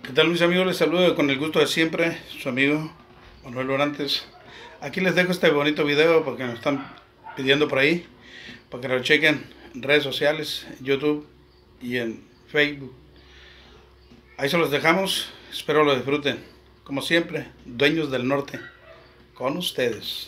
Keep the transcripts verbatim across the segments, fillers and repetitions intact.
¿Qué tal, mis amigos? Les saludo con el gusto de siempre, su amigo Manuel Orantes. Aquí les dejo este bonito video porque nos están pidiendo por ahí, para que lo chequen en redes sociales, en YouTube y en Facebook. Ahí se los dejamos, espero lo disfruten. Como siempre, Dueños del Norte, con ustedes.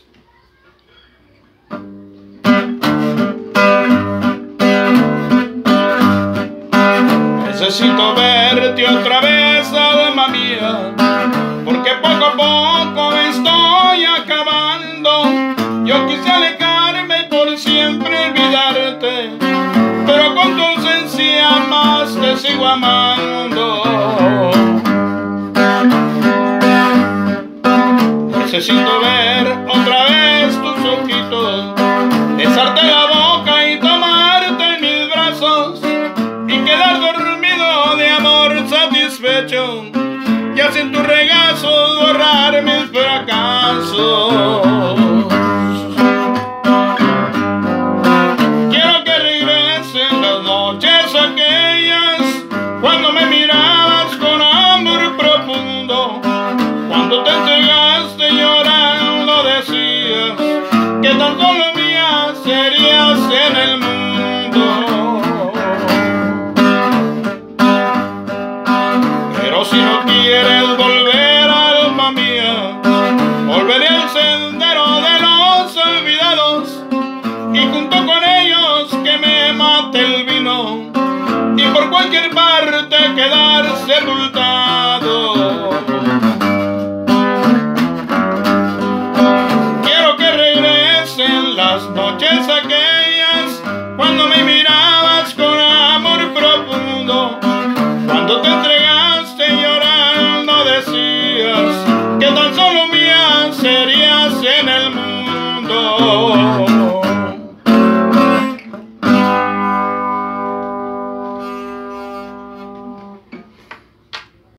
Necesito verte otra vez, alma mía, porque poco a poco me estoy acabando. Yo quise alejarme por siempre olvidarte, pero con tu ausencia más te sigo amando. Necesito ver otra vez tus ojitos, besarte la boca y tomarte en mis brazos y quedar dormido de amor satisfecho, y así en tus regazos borrar mis fracasos. Quiero que regresen las noches aquellas cuando me mirabas con amor profundo, cuando te entregaste llorando decías que tan solo mía serías en el mundo. Pero si no quieres volver, alma mía, volveré al sendero de los olvidados, y junto con ellos que me mate el vino, y por cualquier parte quedar sepultado.